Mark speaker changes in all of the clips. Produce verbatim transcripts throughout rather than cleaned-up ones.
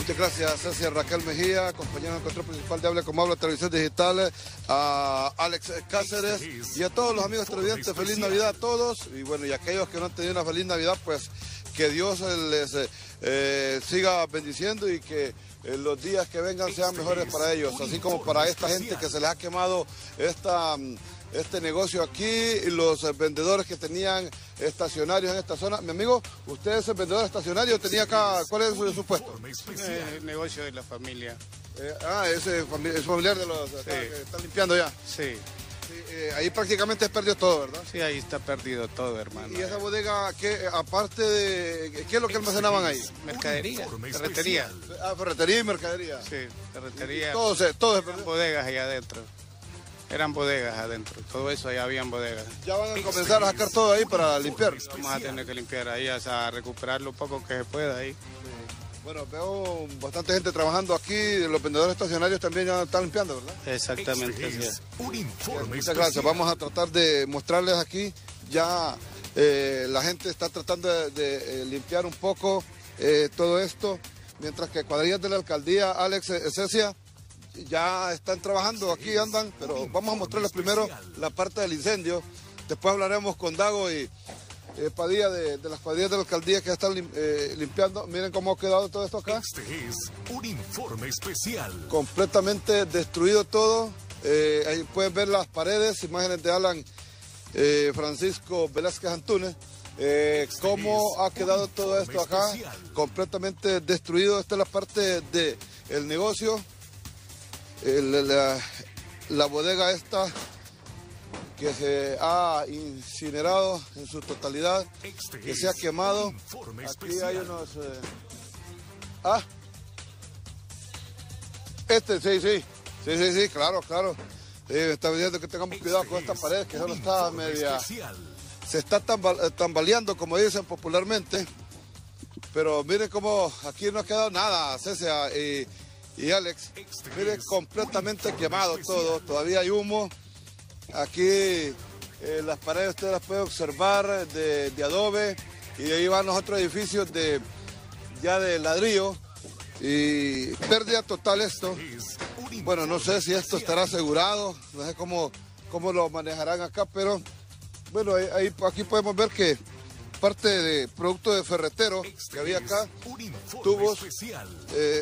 Speaker 1: Muchas gracias, Ceci Raquel Mejía, compañero del control principal de Habla como Habla Televisión Digital, a Alex Cáceres y a todos los amigos televidentes, feliz Navidad a todos. Y bueno, y aquellos que no han tenido una feliz Navidad, pues que Dios les eh, siga bendiciendo y que eh, los días que vengan sean mejores para ellos, así como para esta gente que se les ha quemado esta... este negocio aquí, y los vendedores que tenían estacionarios en esta zona. Mi amigo, ¿usted es el vendedor estacionario? ¿Tenía acá, cuál es su, su puesto?
Speaker 2: Eh, el negocio de la familia.
Speaker 1: Eh, ah, ese fami es familiar de los sí. está, que están limpiando ya.
Speaker 2: Sí.
Speaker 1: sí eh, ahí prácticamente es perdido todo, ¿verdad?
Speaker 2: Sí, ahí está perdido todo, hermano.
Speaker 1: ¿Y esa bodega, qué, aparte de, qué es lo que almacenaban ahí?
Speaker 2: Mercadería, ferretería.
Speaker 1: Ah, ferretería y mercadería.
Speaker 2: Sí, ferretería.
Speaker 1: Todo se, todo se
Speaker 2: bodegas allá adentro. Eran bodegas adentro, todo eso allá habían bodegas.
Speaker 1: Ya van a comenzar a sacar todo ahí para limpiar.
Speaker 2: Vamos a tener que limpiar ahí, hasta recuperar lo poco que se pueda ahí.
Speaker 1: Sí. Bueno, veo bastante gente trabajando aquí, los vendedores estacionarios también ya están limpiando, ¿verdad?
Speaker 2: Exactamente, así es.
Speaker 1: Un informe Muchas gracias, vamos a tratar de mostrarles aquí, ya eh, la gente está tratando de, de eh, limpiar un poco eh, todo esto, mientras que cuadrillas de la alcaldía, Alex Cecia, ya están trabajando, aquí andan, pero vamos a mostrarles primero la parte del incendio. Después hablaremos con Dago y eh, Padilla de, de las cuadrillas de la alcaldía que ya están lim, eh, limpiando. Miren cómo ha quedado todo esto acá.
Speaker 3: Este es un informe especial.
Speaker 1: Completamente destruido todo. Eh, ahí pueden ver las paredes, imágenes de Alan eh, Francisco Velázquez Antunes. Eh, cómo ha quedado todo esto acá, completamente destruido. Esta es la parte del negocio. El, la, la bodega esta que se ha incinerado en su totalidad, que se ha quemado. Aquí hay unos... Eh, ah, este, sí, sí, sí, sí, sí, claro, claro. Eh, está diciendo que tengamos cuidado con esta pared, que solo está media... Se está tambal, tambaleando, como dicen popularmente. Pero miren cómo aquí no ha quedado nada, Cecia y... Y Alex, mire, completamente quemado todo, todavía hay humo. Aquí eh, las paredes ustedes las pueden observar de, de adobe, y de ahí van los otros edificios de, ya de ladrillo. Y pérdida total esto. Bueno, no sé si esto estará asegurado, no sé cómo, cómo lo manejarán acá, pero bueno, ahí, ahí, aquí podemos ver que parte de producto de ferretero que había acá, tubos, eh,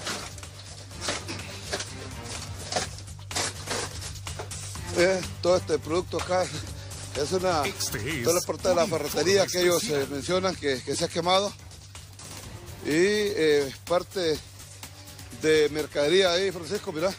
Speaker 1: Eh, todo este producto acá es una toda la parte de la ferretería que ellos eh, mencionan que, que se ha quemado, y eh, parte de mercadería ahí, Francisco, mira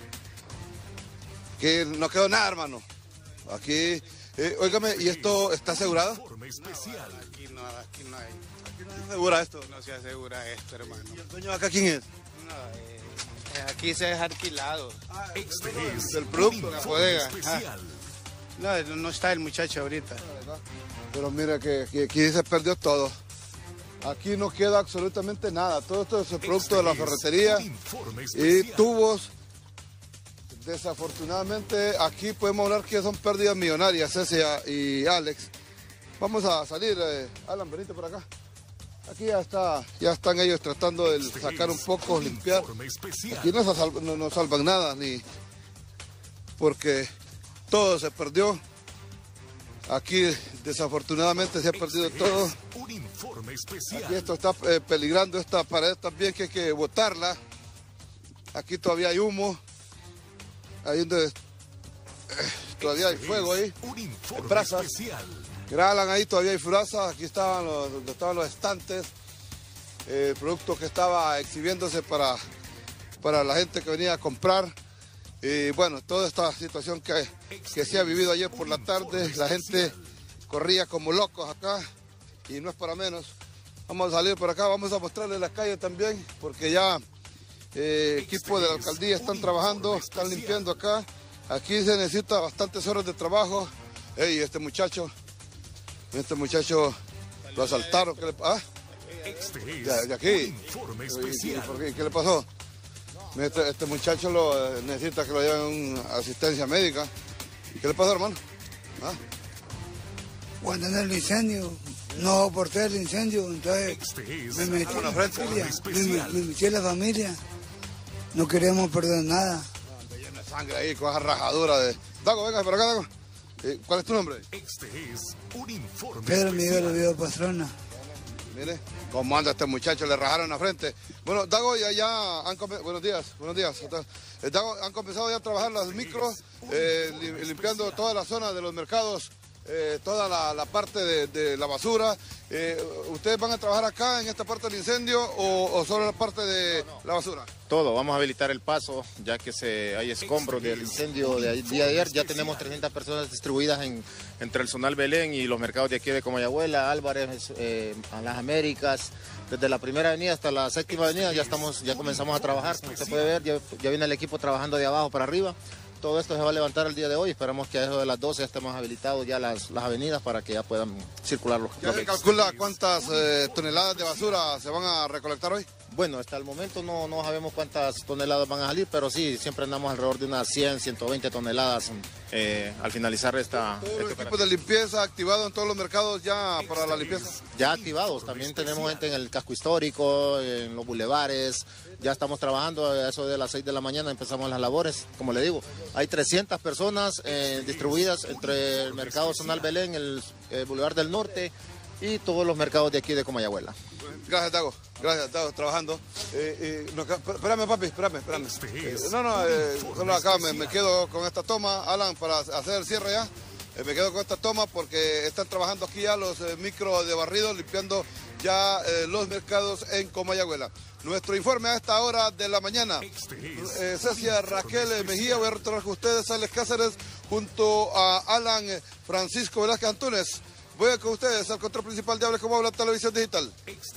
Speaker 1: que no quedó nada, hermano. Aquí, eh, óigame, ¿y esto está asegurado?
Speaker 2: No, aquí no, aquí no hay.
Speaker 1: ¿Aquí no se asegura esto?
Speaker 2: No se asegura esto, hermano.
Speaker 1: ¿Y el dueño de acá quién es?
Speaker 2: No, eh, aquí se es alquilado.
Speaker 1: Ah, este es el producto,
Speaker 2: la bodega. Ah. No, no está el muchacho ahorita.
Speaker 1: Pero mira que, que aquí se perdió todo. Aquí no queda absolutamente nada. Todo esto es el producto de la ferretería y tubos. Desafortunadamente aquí podemos hablar que son pérdidas millonarias, Cecia y Alex. Vamos a salir, eh, Alan, venite por acá. Aquí ya está, ya están ellos tratando de sacar un poco, limpiar. Aquí no, se salva, no, no salvan nada, ni porque todo se perdió. Aquí desafortunadamente se ha perdido todo. Aquí esto está eh, peligrando, esta pared también que hay que botarla. Aquí todavía hay humo. Ahí donde eh, todavía hay fuego ahí, brasas. Graban ahí, todavía hay brasas. Aquí estaban los, donde estaban los estantes, eh, el producto que estaba exhibiéndose para, para la gente que venía a comprar. Y bueno, toda esta situación que, que se ha vivido ayer por la tarde, la gente corría como locos acá y no es para menos. Vamos a salir por acá, vamos a mostrarles la calle también, porque ya eh, equipos de la alcaldía están trabajando, están limpiando acá. Aquí se necesita bastantes horas de trabajo. Ey, este muchacho, este muchacho lo asaltaron. ¿Qué le, ah? de, de aquí. ¿Y, y, por qué? ¿Qué le pasó? Este, este muchacho lo, necesita que lo lleven a asistencia médica. ¿Qué le pasó, hermano? ¿Ah?
Speaker 4: Cuando en el incendio No soporté el incendio, entonces
Speaker 3: Este es
Speaker 4: me metí en la
Speaker 3: Informe
Speaker 4: familia, me,
Speaker 3: Especial.
Speaker 4: me metí en la familia. No queremos perder nada.
Speaker 1: Te llena de sangre ahí con esa rajadura de... Dago, venga por acá, Dago. Eh, ¿Cuál es tu nombre?
Speaker 3: Este es un informe
Speaker 4: Pedro Miguel
Speaker 3: especial.
Speaker 4: Oviedo Pastrana.
Speaker 1: Mire, cómo anda este muchacho, le rajaron la frente. Bueno, Dago, ya, ya han comenzado... Buenos días, buenos días. Eh, Dago, han comenzado ya a trabajar las micros, eh, li- limpiando toda la zona de los mercados, eh, toda la, la parte de, de la basura. Eh, ¿Ustedes van a trabajar acá en esta parte del incendio o, o solo la parte de la basura?
Speaker 5: Todo, vamos a habilitar el paso, ya que se, hay escombros del incendio del día de ayer. Ya tenemos trescientas personas distribuidas en, entre el Zonal Belén y los mercados de aquí de Comayagüela, Álvarez, eh, a las Américas. Desde la primera avenida hasta la séptima avenida ya estamos, ya comenzamos a trabajar. Como usted puede ver, ya, ya viene el equipo trabajando de abajo para arriba. Todo esto se va a levantar el día de hoy. Esperamos que a eso de las doce estemos habilitados ya las, las avenidas para que ya puedan circular los
Speaker 1: ¿Ya se calcula cuántas eh, toneladas de basura se van a recolectar hoy?
Speaker 5: Bueno, hasta el momento no, no sabemos cuántas toneladas van a salir, pero sí, siempre andamos alrededor de unas cien, ciento veinte toneladas eh, al finalizar esta...
Speaker 1: Todos
Speaker 5: este
Speaker 1: los equipos
Speaker 5: operativo.
Speaker 1: de limpieza activados en todos los mercados ya para la limpieza.
Speaker 5: Ya activados, también tenemos gente en el casco histórico, en los bulevares, ya estamos trabajando, a eso de las seis de la mañana empezamos las labores, como le digo, hay trescientas personas eh, distribuidas entre el mercado Zonal Belén, el, el Boulevard del Norte y todos los mercados de aquí de Comayagüela.
Speaker 1: Gracias, Dago. Gracias, Dago, trabajando. Eh, eh, no, espérame, papi, espérame, espérame. Eh, no, no, eh, solo acá me, me quedo con esta toma, Alan, para hacer el cierre ya. Eh, me quedo con esta toma porque están trabajando aquí ya los eh, micros de barrido, limpiando ya eh, los mercados en Comayagüela. Nuestro informe a esta hora de la mañana. Eh, Cecia Raquel Mejía, voy a retornar con ustedes, Alex Cáceres, junto a Alan eh, Francisco Velázquez Antunes. Voy con ustedes al control principal de Hable Como Habla Televisión Digital.